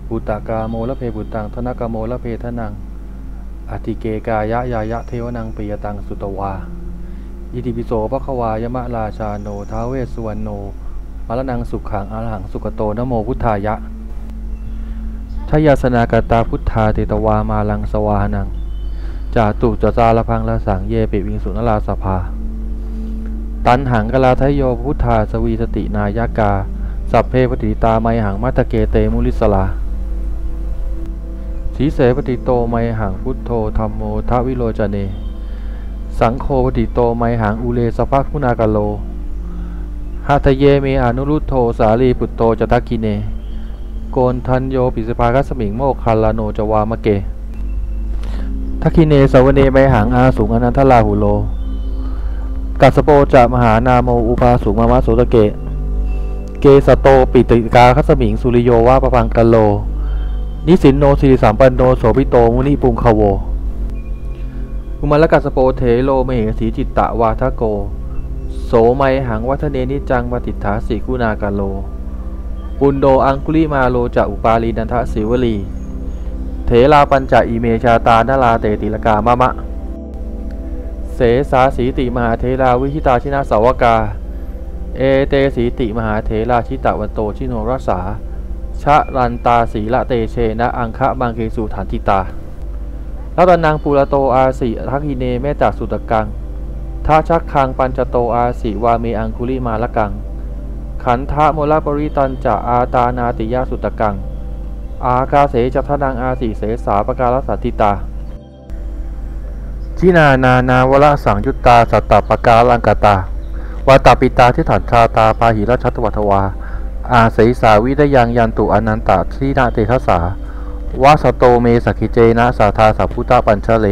ปุตตกาโมละเพปุตตังธนกโมละเพทนังอธิเกกายะยายะเทวนังปิยตังสุตวาอิติปิโสภควายมะราชาโนท้าวเวสสุวรรณโนมรณังสุขังอรหังสุขโตนะโมพุทธายะทยาสนากตาพุทธาเตตวามาลังสวานังจาตุจจาละพังละสังเยปิวิงสุนราสภาตันหังกลาทโยพุทธาสวีสตินายกาสัพเพปฏิตาไมหังมัตเกเตมุลิสลาสีเสปฏิโตไมหังพุทโธธัมโมทวิโรจเนสังโฆปฏิโตไมหังอุเลสภคุณากาโลหัตเยเมอนุรุตโธสาลีปุตโตจทักกิเนโกนทันโยปิสภาคัสมิงโมคคัลลาโนจวามะเกทักกิเนสวเนไมหังอาสุงอนันทลาหุโลกัสโปจะมหานาโมอุปาสุมามะโสตเกเกสโตปิติกาคัสมิงสุริโยวะปะพังกัลโลนิสินโนสิริสัมปันโนโสภิโตมุนิปุงคโวอุมาลกัสโปเถโลเมเหสีจิตตะวาทโกโสไมหังวัฒเนนิจังปฏิฐาสีคุณากาโลปุณโดอังคุลิมาโลจะอุปาลีนันทศิวลีเถลาปัญจอิเมชาตานาลาเตติลกามะมะเสสาสีติมหาเถราวิหิตาชินาสาวกาเอเตสีติมหาเถราชิตะวันโตชิโนรัสสาชะรันตาสีละเตเชนะอังคะมังเคสุฐานติตารัตนังปุระโตอาสิทักหิเนเมตตาสุตกังท้าชักคังปัญจโตอาสิวาเมอังคุลิมาละกังขันธะโมลปริตันจะอาตานาติยาสุตกังอากาเสจัทนังอาสิเสสาปการสัตติตาชินานานาวละสังยุตตาสัตตปกาลังกตาวาตาปิตาที่ฐานชาตาพาหิรัชตวัทวาอาเสสาวิดยังยันตุอนันตาทีนาเตทัสสาวาสโตเมสักขิเจนะสาธาสัพพุตตาปัญชเล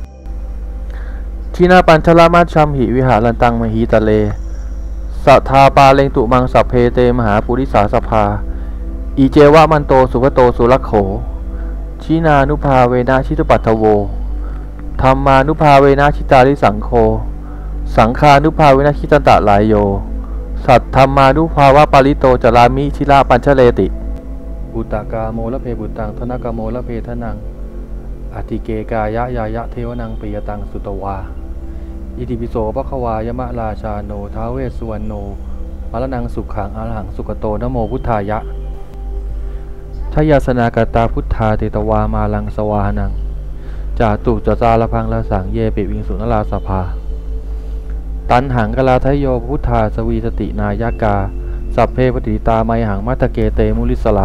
ทีนาปัญชลามัชชัมหิวิหารันตังมหิตะเลสัทธาปาเลงตุมังสัพเพเตมหาปุริสาสภาอีเจวะมันโตสุภโตสุลักโขชินานุภาเวนะชิตุปัทโวธรรมานุภาเวนะชิตาริสังโฆสังฆานุภาเวนะชิตันตะลายโยสัทธรรมานุภาวะปาริโตจารามิชิลาปัญชเลติปุตตกาโมละเพปุตตังธนกโมละเพทนังอธิเกกายะยายะเทวนังปิยตังสุตวาอิติปิโสภควายมะราชาโนท้าวเวสสุวรรณโนมรณังสุขังอรหังสุขโตนะโมพุทธายะทยาสนากตาพุทธาเตตวามาลังสวานังจาตุจจาละพังละสังเยปิวิงสุนราสภาตันหังกลาทโยพุทธาสวีสตินายกาสัพเพปฏิตาไมหังมัตเกเตมุลิสลา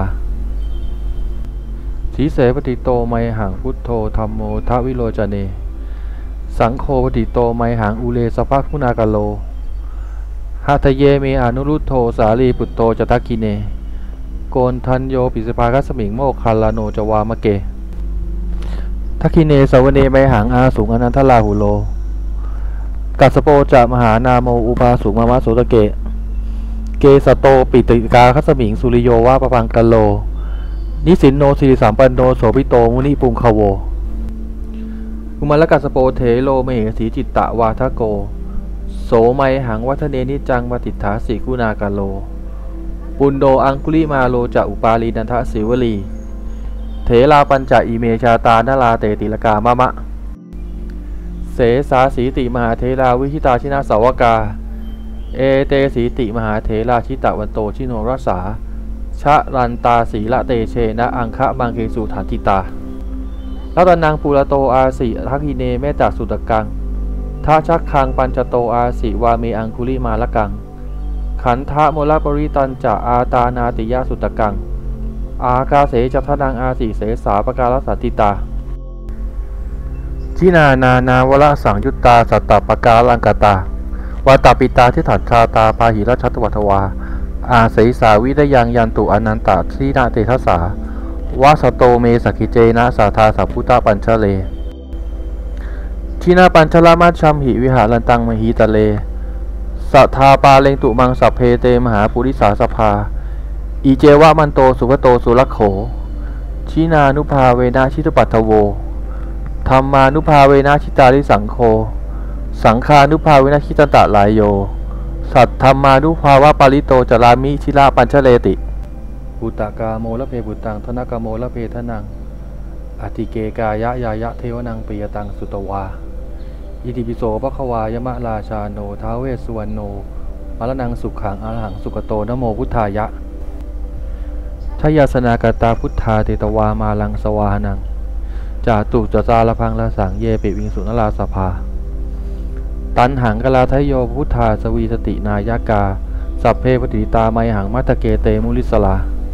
สีเสปฏิโตไมหังพุทโธธัมโมทวิโรจเนสังโฆปฏิโตไมหังอุเลสภคุณากาโลหัตเยเมอนุรุตโธสาลีปุตโตจทักกิเนโกนทันโยปิสภาคัสมิงโมคคัลลาโนจวามะเกทักกิเนสวเนไมหังอาสุงอนันทลาหุโลกัสโปจะมหานาโมอุปาสุมามะโสตเกเกสโตปิติกาคัสมิงสุริโยวะปะพังกัลโลนิสินโนสิริสัมปันโนโสภิโตมุนิปุงคโวอุมาลกัสโปเถโลเมเหสีจิตตะวาทโกโสไมหังวัฒเนนิจังปฏิฐาสีคุณากาโลปุณโดอังคุลิมาโลจะอุปาลีนันทศิวลีเถลาปัญจอิเมชาตานาลาเตติลกามะมะเสสาสีติมหาเถราวิหิตาชินาสาวกาเอเตสีติมหาเถราชิตะวันโตชิโนรัสสาชะรันตาสีละเตเชนะอังคะมังเคสุฐานติตารัตนังปุระโตอาสิทักหิเนเมตตาสุตกังท้าชักคังปัญจโตอาสิวาเมอังคุลิมาละกังขันธะโมลปริตันจะอาตานาติยาสุตกังอากาเสจัทนังอาสิเสสาปการสัตติตาชินานานาวละสังยุตตาสัตตปกาลังกตาวาตาปิตาที่ฐานชาตาพาหิรัชตวัทวาอาเสสาวิดยังยันตุอนันตาทีนาเตทัสสาวาสโตเมสักขิเจนะสาธาสัพพุตตาปัญชเลทีนาปัญชลามัชชัมหิวิหารันตังมหิตะเลสัทธาปาเลงตุมังสัพเพเตมหาปุริสาสภาอีเจวะมันโตสุภโตสุลักโขชินานุภาเวนะชิตุปัทโวธรรมานุภาเวนะชิตาริสังโฆสังฆานุภาเวนะชิตันตะลายโยสัทธรรมานุภาวะปาริโตจารามิชิลาปัญชเลติปุตตะกาโมละเพปุตตังธนกโมละเพทนังอธิเกกายะยายะเทวนังปิยตังสุตวาอิติปิโสภควายมะราชาโนท้าวเวสสุวรรณโนมรณังสุขังอรหังสุกโตนะโมพุทธายะทยาสนากตาพุทธาเตตวามาลังสวานังจาตุจจาลพังละสังเยปิวิงสุนราสภาตันหังกลาทโยพุทธาสวีสตินายกาสัพเพปฏิตาไมหังมัตเกเตมุลิสลา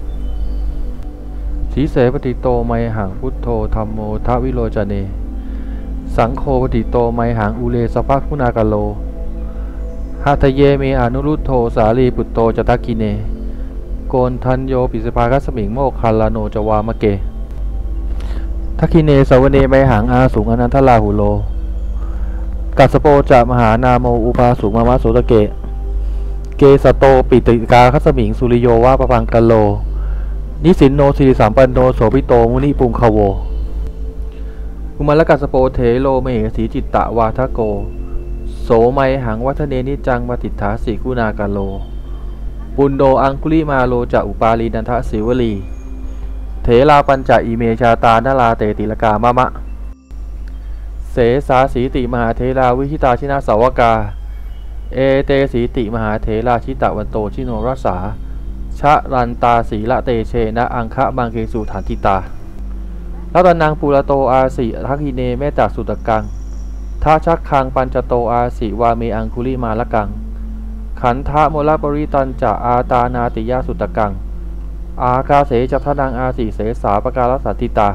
สีเสปฏิโตไมหังพุทโธธัมโมทวิโรจเนสังโฆปฏิโตไมหังอุเลสภักขุนากโลหาทะเยเมอนุรุตโธสาลีปุตโตจตักกิเนโกนทันโยปิสภาคัสมิงโมคคัลลาโนจวามะเกทักกิเนสวเนไมหังอาสุงอนันทลาหุโลกัสโปจะมหานาโมอุปาสุมามะโสตเกเกสโตปิติกาคัสมิงสุริโยวาปพังกัลโลนิสินโนสิริสัมปันโนโสภิโตมุนิปุงคโวกุมารกัสโปเถโลเมเหสีจิตตะวาทโกโสไมหังวัฒเนนิจังปฏิฐาสีกุณากาโลปุณโดอังคุลิมาโลจะอุปาลีนันทศิวลีเถลาปัญจอิเมชาตานาลาเตติลกามะมะเสสาสีติมหาเถราวิชิตาชินาสาวกาเอเตสีติมหาเถราชิตะวันโตชิโนรัสสาชะรันตาสีละเตเชนะอังคะบางเกสุฐานติตาลัตนังปุระโตอาสิทักหิเนเมจักสุตกังทาชักคังปัญจโตอาสิวาเมอังคุลิมาละกังขันธะโมลปริตันจะอาตานาติยาสุตกังอากาเสจัทนังอาสิเสสาปการสัตติตา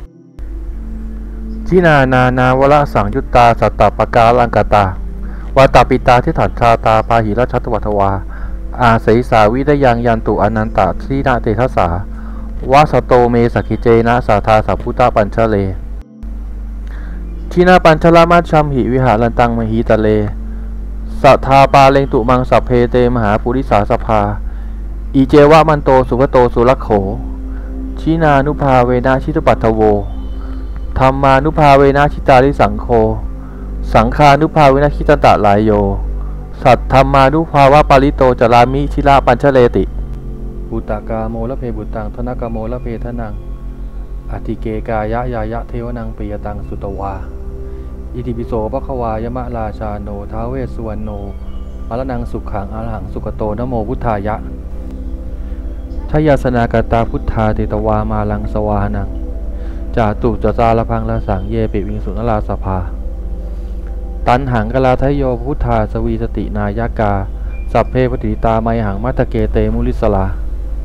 ชินานานาวละสังยุตตาสัตตปกาลังกตาวาตาปิตาทิฏฐัชาตาปาหิรัชตวัตวาอาเสสาวิดยังยันตุอนันตาทีนาเตทัสสาวาสโตเมสกิเจนะสาธาสัพพุตตาปัญชเลชินาปัญชลามัชชัมหิวิหารันตังมหิตะเลสัทธาปาเลงตุมังสัพเพเตมหาปุริสาสภาอีเจวะมันโตสุขโตสุลักโขชินานุภาเวนะชิตปัตถโวธรรมานุภาเวนะชิตาริสังโฆสังฆานุภาเวนะชิตตะลายโยสัทธรรมานุภาวะปาริโตจรามิชิลาปัญชเลติปุตตะกาโมละเพปุตตังธนกโมละเพทนังอธิเกกายะยายะเทวนังปิยตังสุตวาอิติปิโสภควายมะราชาโนท้าวเวสสุวรรณโนมรณังสุขังอรหังสุกโตนะโมพุทธายะทยาสนากตาพุทธาเตตวามาลังสวานังจาตุจจาลพังละสังเยปิวิงสุนราสภาตันหังกลาทโยพุทธาสวีสตินายกาสัพเพปฏิตาไมหังมัตเกเตมุลิสลา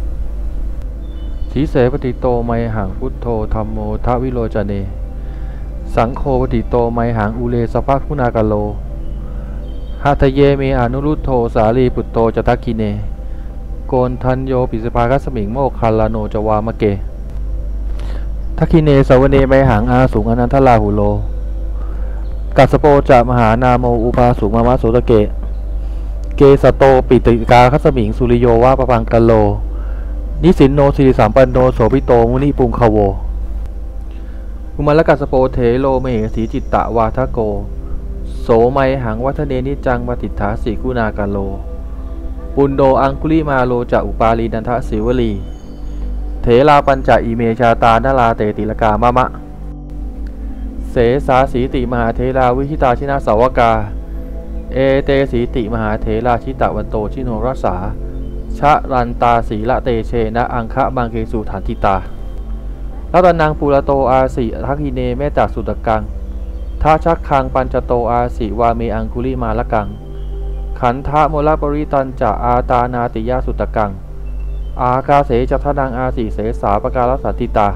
สีเสปฏิโตไมหังพุทโธธัมโมทวิโรจเนสังโฆปฏิโตไมหังอุเลสภักขุนากโลหาทะเยเมอนุรุตโธสาลีปุตโตจตักกิเนโกนทันโยปิสภาคัสมิงโมคคัลลาโนจวามะเกทักกิเนสวเนไมหังอาสุงอนันทลาหุโลกัสโปจะมหานาโมอุปาสุมามะโสตเกเกสโตปิติกาคัสมิงสุริโยวาปพังกัลโลนิสินโนสิริสัมปันโนโสภิโตมุนิปุงคโวกุมารกัสโปเถโลเมเหสีจิตตะวาทโกโสไมหังวัฒเนนิจังปฏิฐาสีกุณากาโลปุณโดอังคุลิมาโลจะอุปาลีนันทศิวลีเถลาปัญจอิเมชาตานาลาเตติลกามะมะเสสาสีติมหาเถราวิชิตาชินาสาวกาเอเตสีติมหาเถราชิตะวันโตชิโนรัสสาชะรันตาสีละเตเชนะอังคะบางเกสุฐานติตาลัตนังปุระโตอาสิทักหิเนเมจักสุตกังทาชักคังปัญจโตอาสิวาเมอังคุลิมาละกังขันธะโมลปริตันจะอาตานาติยาสุตกังอากาเสจัทนังอาสิเสสาปการสัตติตา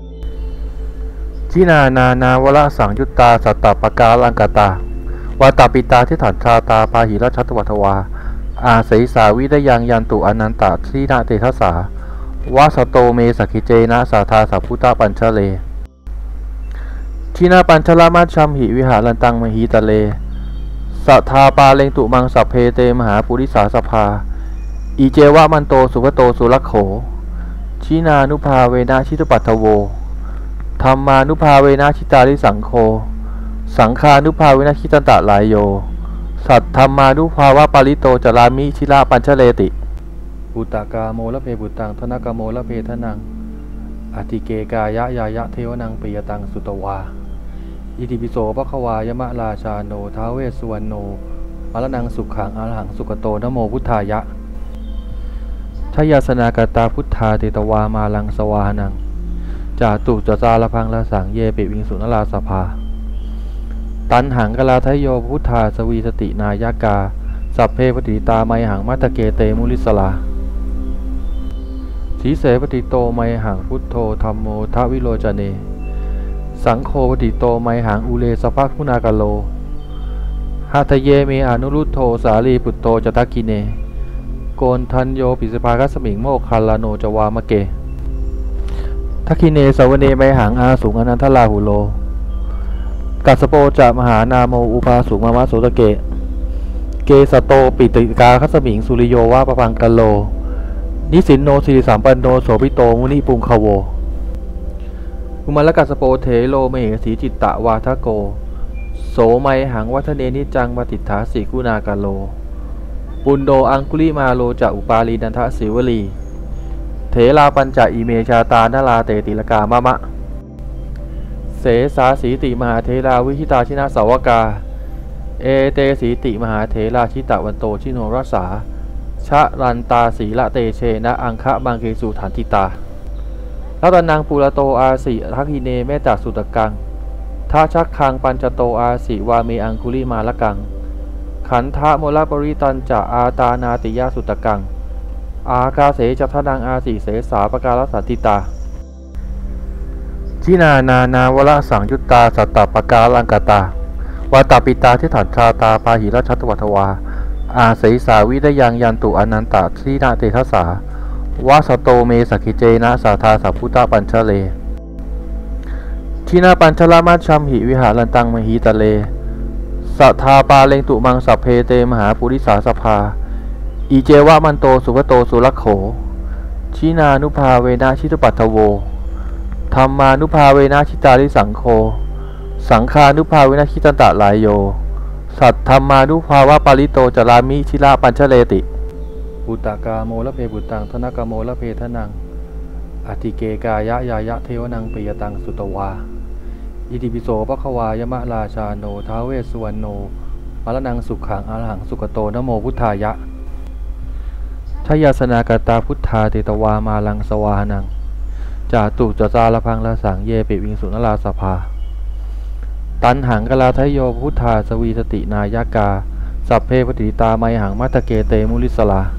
ชินานานาวละสังยุตตาสัตตปกาลังกตาวาตาปิตาทิฏฐัชาตาปาหิรัชตวัตวาอาเสสาวิดยังยันตุอนันตาทีนาเตทัสสาวาสโตเมสกิเจนะสาธาสัพพุตตาปัญชเลชินาปัญชลามัชชัมหิวิหารันตังมหิตะเลสัทธาปาเลงตุมังสัพเพเตมหาปุริสาสภาอีเจวะมันโตสุขโตสุลักโขชินานุภาเวนะชิตปัตถโวธรรมานุภาเวนะชิตาริสังโฆสังฆานุภาเวนะชิตตะลายโยสัทธรรมานุภาวะปาริโตจรามิชิลาปัญชเลติ ปปุตตกาโมละเพปุตตังธนกโมละเพทนังอธิเกกายะยายะเทวนังปิยตังสุตวาอิติปิโสภควายมะราชาโนท้าวเวสสุวรรณโนมรณังสุขังอรหังสุขโตนะโมพุทธายะทยาสนากตาพุทธาเตตวามาลังสวานังจาตุจจาระพังละสังเยปิวิงสุนราสภาตันหังกลาทโยพุทธาสวีสตินายกาสัพเพปฏิตาไมหังมัตตเกเตมุลิสลาสีเสปฏิโตไมหังพุทโธธัมโมทวิโรจเนสังโฆปฏิโตไมหังอุเลสภคุณากาโลหัตเยเมอนุรุตโธสาลีปุตโตจตักกิเนโกนทันโยปิสภาคัสมิงโมคาลาโนจวามะเกทักกิเนสวเนไมหังอาสุงอนันทลาหุโลกัสโปจะมหานาโมอุปาสุงมามะโสตเกเกสโตปิติกาคัสมิงสุริโยวะปะพังกัลโลนิสินโนสิริสัมปันโนโสภิโตมุนิปุงคโวอุมลกัสโปเถโลเมเหสีจิตตะวาทโกโสไมหังวัฒเนนิจังปฏิฐาสีคุณากาโลปุณโดอังคุลิมาโลจะอุปาลีนันทศิวลีเถลาปัญจอิเมชาตานาลาเตติลกามะมะเสสาสีติมหาเถราวิหิตาชินาสาวกาเอเตสีติมหาเถราชิตะวันโตชิโนรัสสาชะรันตาสีละเตเชนะอังคะบางเกสุฐานติตารัตนังปุระโตอาสิทักหิเนเมจักสุตกังท้าชักคังปัญจโตอาสิวาเมอังคุลิมาละกังขันธะโมลปริตันจะอาตานาติยาสุตกังอากาเสจัทนังอาสิเสสาปการสัตติตาชินานานาวละสังยุตตาสัตตปกาลังกตาวาตาปิตาที่ถันชาตาปาหิราชัตวัตวาอาเสสาวิทยังยันตุอนันตาทีนาเตทัสสาวาสโตเมสกิเจนะสาธาสัพพุตตาปัญชเลชินาปัญชลามัชชัมหิวิหารันตังมหิตะเลสัทธาปาเลงตุมังสัพเพเตมหาปุริสาสภาอีเจวะมันโตสุขโตสุลักโขชินานุภาเวนะชิตุปัทโวธรรมานุภาเวนะชิตาริสังโฆสังฆานุภาเวนะชิตันตะลายโยสัทธรรมานุภาวะปาริโตจารามิชิลาปัญชเลติปุตตกาโมละเพปุตตังธนกโมละเพทนังอธิเกกายะยายะเทวนังปิยตังสุตวาอิติปิโสภควายมะราชาโนท้าวเวสสุวรรณโนมรณังสุขังอรหังสุขโตนะโมพุทธายะทยาสนากตาพุทธาเตตวามาลังสวานังจาตุจจาระพังละสังเยปิวิงสุนราสภาตันหังกลาทโยพุทธาสวีสตินายกาสัพเพปฏิตาไมหังมัตตเกเตมุลิสลา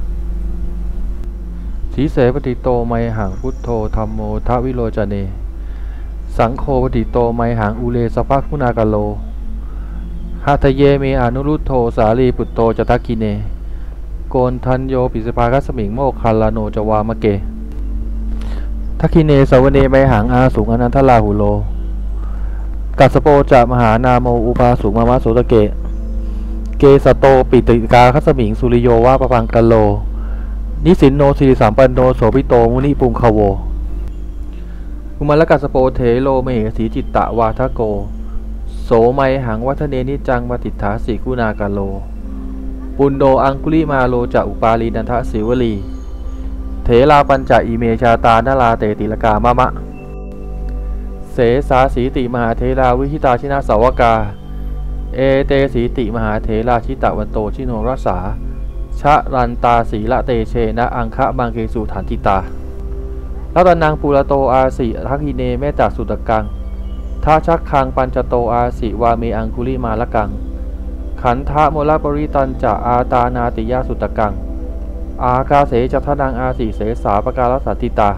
สีเสปฏิโตไมหังพุทโธธัมโมทวิโรจเนสังโฆปฏิโตไมหังอุเลสภคุณากาโลหัตเยเมอนุรุตโธสาลีปุตโตจตักกิเนโกนทันโยปิสภาคัสมิงโมคาลาโนจวามะเกทักกิเนสวเนไมหังอาสุงอนันทลาหุโลกัสโปจะมหานาโมอุปาสุงมามะโสตเกเกสโตปิติกาคัสมิงสุริโยวะปะพังกัลโลนิสินโนสิริสัมปันโนโสภิโตมุนิปุงคโวอุมลกัสโปเถโลเมเหสีจิตตะวาทโกโสไมหังวัฒเนนิจังปฏิฐาสีคุณากาโลปุณโดอังคุลิมาโลจะอุปาลีนันทศิวลีเถลาปัญจอิเมชาตานาลาเตติลกามะมะเสสาสีติมหาเถราวิหิตาชินาสาวกาเอเตสีติมหาเถราชิตะวันโตชิโนรัสสาชะรันตาสีละเตเชนะอังคะบางเกสุฐานติตารัตนังปุระโตอาสิทักหิเนเมจักสุตกังท้าชักคังปัญจโตอาสิวาเมอังคุลิมาละกังขันธะโมลปริตันจะอาตานาติยาสุตกังอากาเสจัทนังอาสิเสสาปการสัตติตา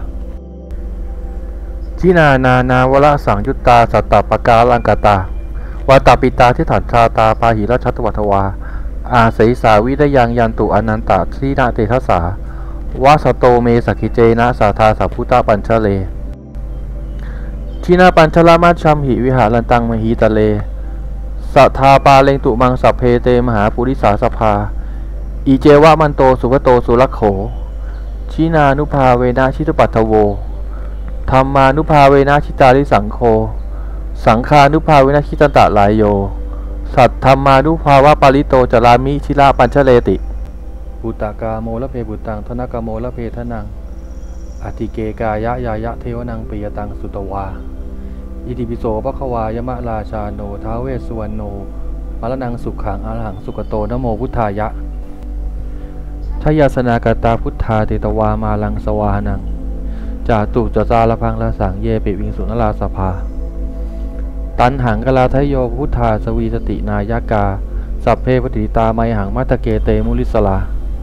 ชินานานาวละสังยุตตาสัตตปกาลังกตาวาตาปิตาที่ถันชาตาปาหิราชัตวัตวาอาเสสาวิทยังยันตุอนันตาทีนาเตทัสสาวาสโตเมสกิเจนะสาธาสัพพุตตาปัญชเลชินาปัญชลามัชชัมหิวิหารันตังมหิตะเลสัทธาปาเลงตุมังสัพเพเตมหาปุริสาสภาอีเจวะมันโตสุขโตสุลักโขชินานุภาเวนะชิตุปัทโวธรรมานุภาเวนะชิตาริสังโฆสังฆานุภาเวนะชิตันตะลายโยสัทธรรมานุภาวะปาริโตจารามิชิลาปัญชเลติปุตตกาโมละเพปุตตังธนกโมละเพทนังอธิเกกายะยายะเทวนังปิยตังสุตวาอิติปิโสภควายมะราชาโนท้าวเวสสุวรรณโนมรณังสุขังอรหังสุกโตนะโมพุทธายะทยาสนากตาพุทธาเตตวามาลังสวานังจาตุจจาระพังละสังเยปิวิงสุนราสภาตันหังกลาทโยพุทธาสวีสตินายกาสัพเพปฏิตาไมหังมัตตเกเตมุลิสลา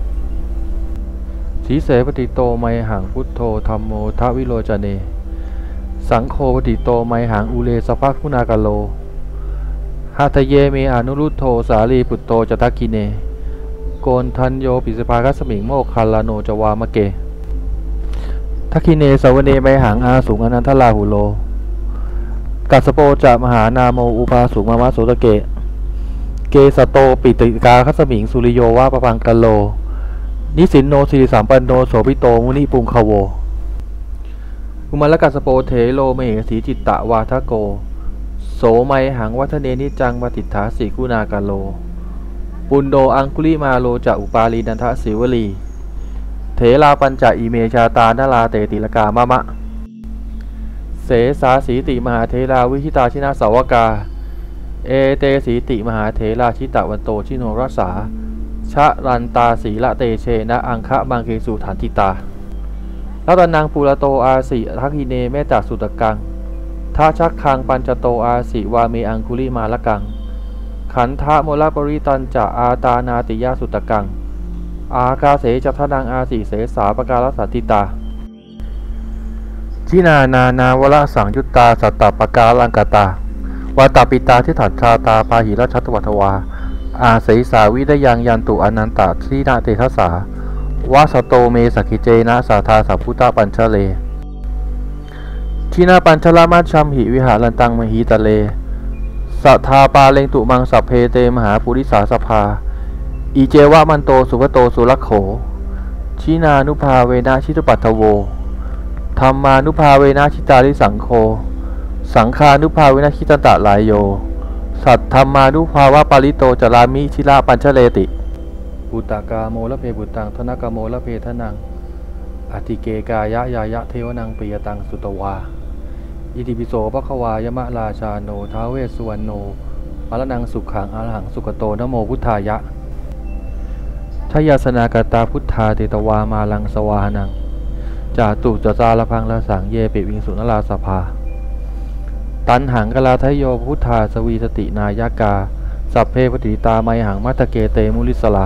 สีเสปฏิโตไมหังพุทโธธัมโมทวิโรจเนสังโฆปฏิโตไมหังอุเลสภะคุณากาโลหาทะเยเมอนุรุตโธสาลีปุตโตจตักกิเนโกนทันโยปิสภาคัสมิงโมคคัลลาโนจวามะเกทักขิเนสวเนไมหังอาสุงอนันทลาหุโลกัสโปจะมหานาโมอุปาสุมามะโสตเกเกสโตปิติกาคัสมิงสุริโยวะปะพังกัลโลนิสินโนสิริสัมปันโนโสภิโตมุนิปุงคโวกุมารกัสโปเถโลเมเหสีจิตตะวาทโกโสไมหังวัฒเนนิจังปฏิฐาสีกุณากาโลปุณโดอังคุลิมาโลจะอุปาลีนันทศิวลีเถลาปัญจอิเมชาตานาลาเตติลกามะมะเสสาสีติมหาเถราวิชิตาชินาสาวกาเอเตสีติมหาเถราชิตะวันโตชิโนรัสสาชะรันตาสีละเตเชนะอังคะมังเคสุฐานติตารัตนังปุระโตอาสิทักขิเนเมตตาสุตกังทาชักคังปัญจโตอาสิวาเมอังคุลิมาละกังขันธะโมลปริตันจะอาตานาติยาสุตกังอากาเสจัทนังอาสิเสสาปการสัตติตาชินานานาวละสังยุตตาสัตตปกาลังกตาวาตาปิตาทิฏฐัชาตาปาหิรัชตวัทวาอาเสสาวิดยังยันตุอนันตาทีนาเตทัสสาวาสโตเมสักิเจนะสาธาสัพพุตตปัญชเลชินาปัญชลามัชชัมหิวิหารันตังมหิตะเลสัทธาปาเลงตุมังสัพเพเตมหาปุริสาสภาอีเจวะมันโตสุภโตสุลักโขชินานุภาเวนะชิตุปัตถโวธรรมานุภาเวนะชิตาริสังโฆสังฆานุภาเวนะชิตันตะลายโยสัทธรรมานุภาวะปาริโตจารามิชิลาปัญชเลติปุตตกาโมละเพปุตตังธนกโมละเพทนังอธิเกกายะยายะเทวนังปิยตังสุตวาอิติปิโสภควายมะราชาโนท้าวเวสสุวรรณโนมรณังสุขังอรหังสุกโตนะโมพุทธายะทยาสนากตาพุทธาเตตวามาลังสวานังจาตุจจาระพังละสังเยปิวิงสุนราสภาตันหังกลาทโยพุทธาสวีสตินายกาสัพเพปฏิตาไมหังมัตตเกเตมุลิสลา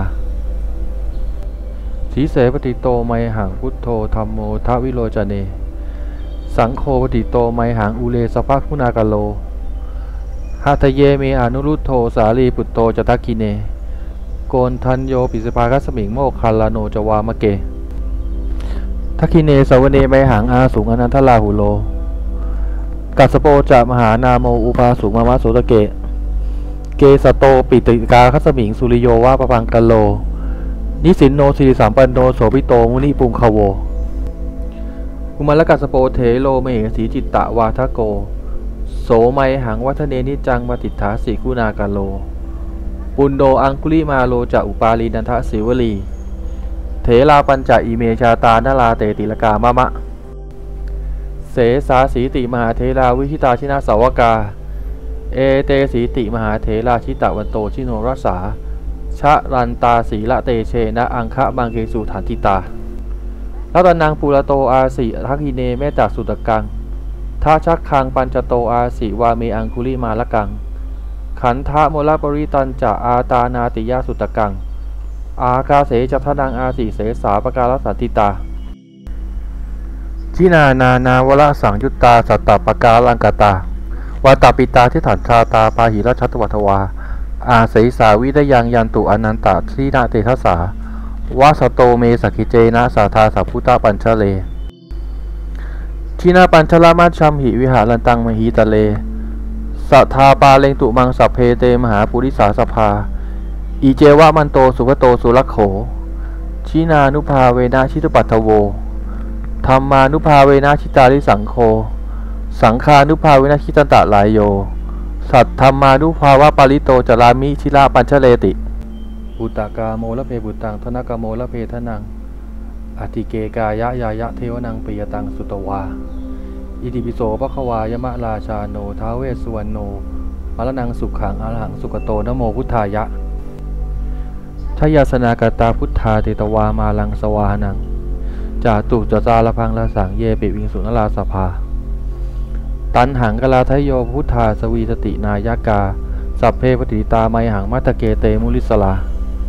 สีเสปฏิโตไมหังพุทโธธัมโมทวิโรจเนสังโฆปฏิโตไมหังอุเลสภะคุณากาโลหาทะเยเมอนุรุตโธสาลีปุตโตจตักกิเนโกนทันโยปิสภาคัสมิงโมคคัลลาโนจวามะเกทักขิเนสวเนไมหังอาสุงอนันทลาหุโลกัสโปจะมหานาโมอุปาสุมามะโสตเกเกสโตปิติกาคัสมิงสุริโยวะปะพังกัลโลนิสินโนสิริสัมปันโนโสภิโตมุนิปุงคโวกุมารกัสโปเถโลเมเหสีจิตตะวาทโกโสไมหังวัฒเนนิจังปฏิฐาสีกุณากาโลปุณโดอังคุลิมาโลจะอุปาลีนันทศิวลีเถลาปัญจอิเมชาตานาลาเตติลกามะมะเสสาสีติมหาเถราวิชิตาชินาสาวกาเอเตสีติมหาเถราชิตะวันโตชิโนรัสสาชะรันตาสีละเตเชนะอังคะมังเคสุฐานติตารัตนังปุระโตอาสิทักขิเนเมตตาสุตกังทาชักคังปัญจโตอาสิวาเมอังคุลิมาละกังขันธะโมลปริตันจะอาตานาติยาสุตกังอากาเสจัทนังอาสิเสสาปการสัตติตาชินานานาวละสังยุตตาสัตตปกาลังกตาวาตาปิตาทิฏฐัชาตาปาหิรัชตวัทวาอาเสสาวิดยังยันตุอนันตาทีนาเตทัสสาวาสโตเมสักิเจนะสาธาสัพพุตตปัญชเลชินาปัญชลามัชชัมหิวิหารันตังมหิตะเลสัทธาปาเลงตุมังสัพเพเตมหาปุริสาสภาอีเจวะมันโตสุภโตสุลักโขชินานุภาเวนะชิตุปัตถโวธรรมานุภาเวนะชิตาริสังโฆสังฆานุภาเวนะชิตันตะลายโยสัทธรรมานุภาวะปาริโตจารามิชิลาปัญชเลติบุตตากาโมละเพบุตตังธนกโมละเพทนังอธิเกกายะยายะเทวนังปิยตังสุตวาอิติปิโสภควายมะราชาโนท้าวเวสสุวรรณโนมรณังสุขังอรหังสุกโตนะโมพุทธายะทยาสนากตาพุทธาเตตวามาลังสวานังจาตุจจาลพังละสังเยปิวิงสุนลาสภาตันหังกลาทโยพุทธาสวีสตินายกาสัพเพปฏิตาไมหังมัตตเกเตมุลิสลา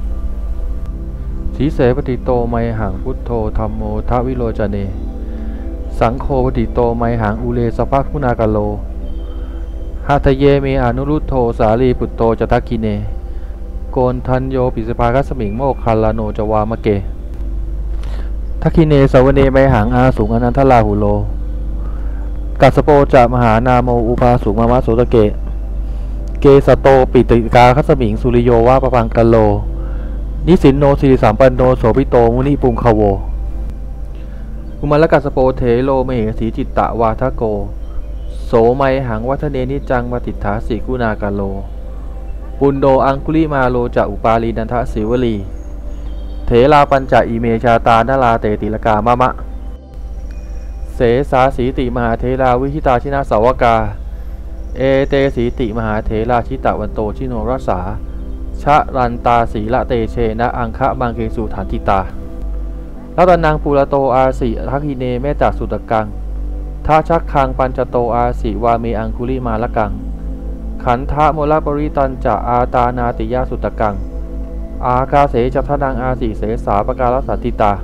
สีเสปฏิโตไมหังพุทโธธัมโมทวิโรจเนสังโฆปฏิโตไมหังอุเลสภะคุณากาโลหาทะเยเมอนุรุตโธสาลีปุตโตจทักคิเนโกนทันโยปิสภาคัสมิงโมคคัลลาโนจวามะเกทักคิเนสาวเนไมหังอาสุงอนันทลาหุโลกัสโปจะมหานาโมอุปาสุงมามะโสตเกเกสโตปิติกาคัสมิงสุริโยวะปะพังกัลโลนิสินโนสิริสัมปันโนโสภิโตมุนิปุงคโวกุมารกัสโปเถโลเมเหสีจิตตะวาทโกโสไมหังวัฒเนนิจังปฏิฐาสีกุณากาโลปุณโดอังคุลิมาโลจะอุปาลีนันทศิวลีเถลาปัญจอิเมชาตานาลาเตติลกามะมะเสสาสีติมหาเถราวิหิตาชินาสาวกาเอเตสีติมหาเถราชิตะวันโตชิโนรัสสาชะรันตาสีละเตเชนะอังคะมังเกสุฐานติตาลัตนังปุระโตอาสิทักหิเนเมจักสุตกังทาชักคังปัญจโตอาสิวาเมอังคุลิมาละกังขันธะโมลปริตันจะอาตานาติยาสุตกังอากาเสจัทนังอาสิเสสาปการสัตติตา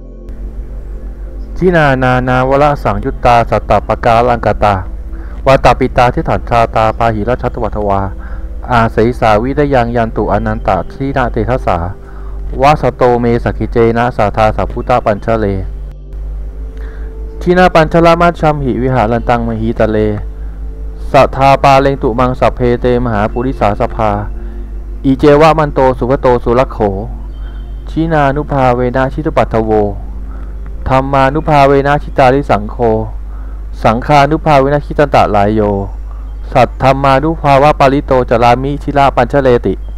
ชินานานาวละสังยุตตาสัตตปกาลังกตาวาตาปิตาทิฏฐันชาตาปาหิรัชตวัตวาอาเสสาวิทยังยันตุอนันตาทินาเตทัสสาวาสโตเมสกิเจนะสาธาสัพพุตตาปัญชเลทินาปัญชลามัชชัมหิวิหารันตังมหิตะเลสัทธาปาเลงตุมังสัพเพเตมหาปุริสาสภาอีเจวะมันโตสุภโตสุรักโขชินานุภาเวนะชิตุปัตถโวธรรมานุภาเวนะชิตาริสังโฆสังฆานุภาเวนะชิตันตะลายโยสัทธรรมานุภาวะปาริโตจารามิชิลาปัญชเลติ